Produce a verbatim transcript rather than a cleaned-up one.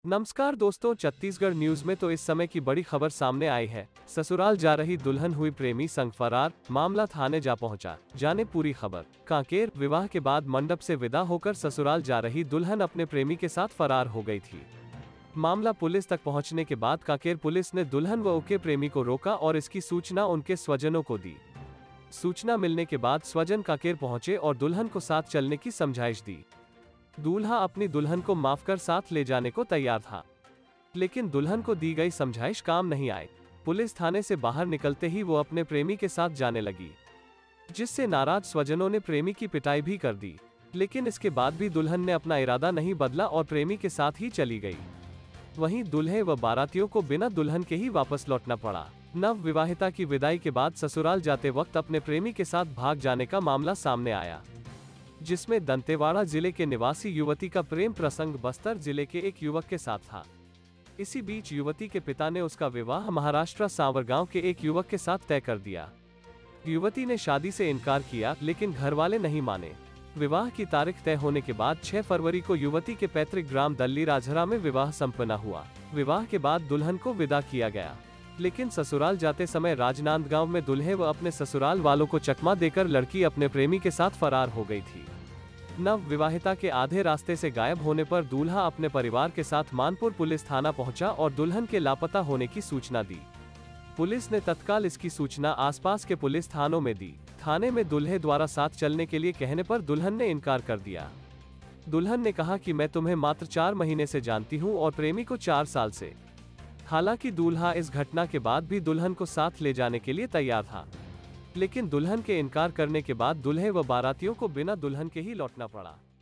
नमस्कार दोस्तों, छत्तीसगढ़ न्यूज में तो इस समय की बड़ी खबर सामने आई है। ससुराल जा रही दुल्हन हुई प्रेमी संग फरार, मामला थाने जा पहुंचा। जाने पूरी खबर। कांकेर, विवाह के बाद मंडप से विदा होकर ससुराल जा रही दुल्हन अपने प्रेमी के साथ फरार हो गई थी। मामला पुलिस तक पहुंचने के बाद कांकेर पुलिस ने दुल्हन व उसके प्रेमी को रोका और इसकी सूचना उनके स्वजनों को दी। सूचना मिलने के बाद स्वजन कांकेर पहुंचे और दुल्हन को साथ चलने की समझाइश दी। दूल्हा अपनी दुल्हन को माफ कर साथ ले जाने को तैयार था, लेकिन दुल्हन को दी गई समझाइश काम नहीं आई। पुलिस थाने से बाहर निकलते ही वो अपने प्रेमी के साथ जाने लगी, जिससे नाराज स्वजनों ने प्रेमी की पिटाई भी कर दी। लेकिन इसके बाद भी दुल्हन ने अपना इरादा नहीं बदला और प्रेमी के साथ ही चली गई। वहीं दूल्हे व बारातियों को बिना दुल्हन के ही वापस लौटना पड़ा। नव विवाहिता की विदाई के बाद ससुराल जाते वक्त अपने प्रेमी के साथ भाग जाने का मामला सामने आया, जिसमें दंतेवाड़ा जिले के निवासी युवती का प्रेम प्रसंग बस्तर जिले के एक युवक के साथ था। इसी बीच युवती के पिता ने उसका विवाह महाराष्ट्र सांवरगांव के एक युवक के साथ तय कर दिया। युवती ने शादी से इनकार किया, लेकिन घरवाले नहीं माने। विवाह की तारीख तय होने के बाद छह फरवरी को युवती के पैतृक ग्राम दल्ली राजहरा में विवाह संपन्न हुआ। विवाह के बाद दुल्हन को विदा किया गया, लेकिन ससुराल जाते समय राजनांदगांव में दूल्हे व अपने ससुराल वालों को चकमा देकर लड़की अपने प्रेमी के साथ फरार हो गई थी। नव विवाहिता के आधे रास्ते से गायब होने पर दूल्हा अपने परिवार के साथ मानपुर पुलिस थाना पहुंचा और दुल्हन के लापता होने की सूचना दी। पुलिस ने तत्काल इसकी सूचना आसपास के पुलिस थानों में दी। थाने में दूल्हे द्वारा साथ चलने के लिए कहने पर दुल्हन ने इनकार कर दिया। दुल्हन ने कहा कि मैं तुम्हें मात्र चार महीने से जानती हूं और प्रेमी को चार साल से। हालांकि दूल्हा इस घटना के बाद भी दुल्हन को साथ ले जाने के लिए तैयार था, लेकिन दुल्हन के इनकार करने के बाद दूल्हे व बारातियों को बिना दुल्हन के ही लौटना पड़ा।